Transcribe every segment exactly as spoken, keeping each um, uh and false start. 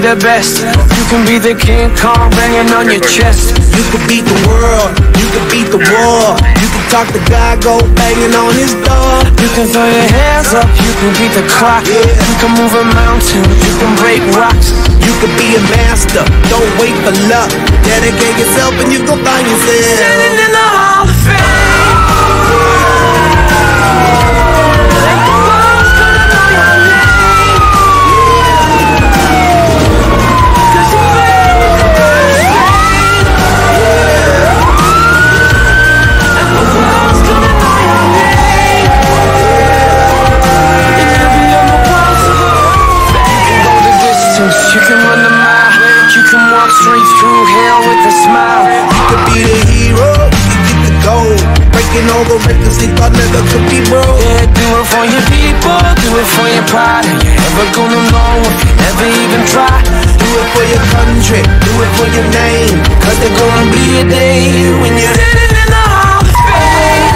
the best. You can be the King Kong banging on your chest. You can beat the world, you can beat the war. You can talk to God, go banging on his door. You can throw your hands up, you can beat the clock. Yeah. You can move a mountain, you can break rocks. You can be a master, don't wait for luck. Dedicate yourself and you gon' find yourself standing in the Hall of Fame. You can run the mile, you can walk straight through hell with a smile. You could be the hero, you can get the gold. Breaking all the records they thought never could be broke. Yeah, do it for your people, do it for your pride. Are you ever gonna know if you never even try? Do it for your country, do it for your name. Cause there's gonna be a day when you're standing in the Hall of Fame.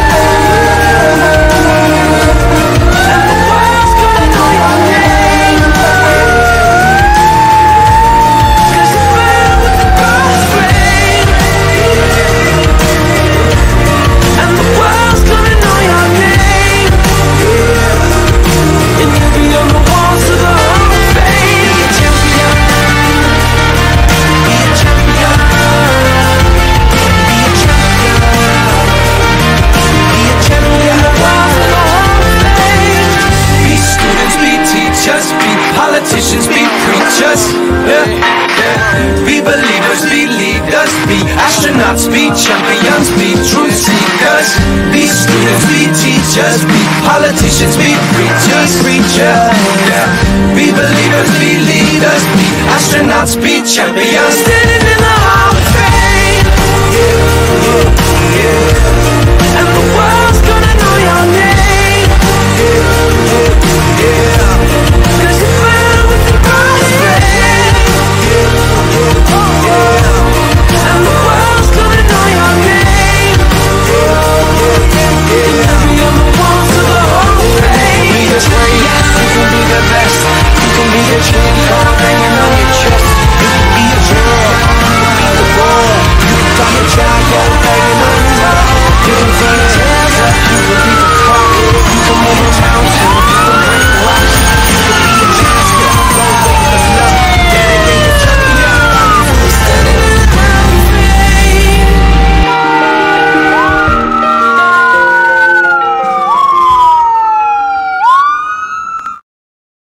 And the world's gonna know your name. Cause you burn with the God's flame. And the world's gonna know your name. And you'll be on the walls of the Hall of Fame. Be a champion. Be a champion. Be a champion. Be a champion. The walls of the Hall of Fame. Be students, be teachers, be politicians, be preachers. Yeah, yeah. Be believers, be leaders, be astronauts, be champions, be truth seekers. Be students, be teachers, be politicians, be preachers, preachers. Yeah. Be believers, be leaders, be astronauts, be champions. Standing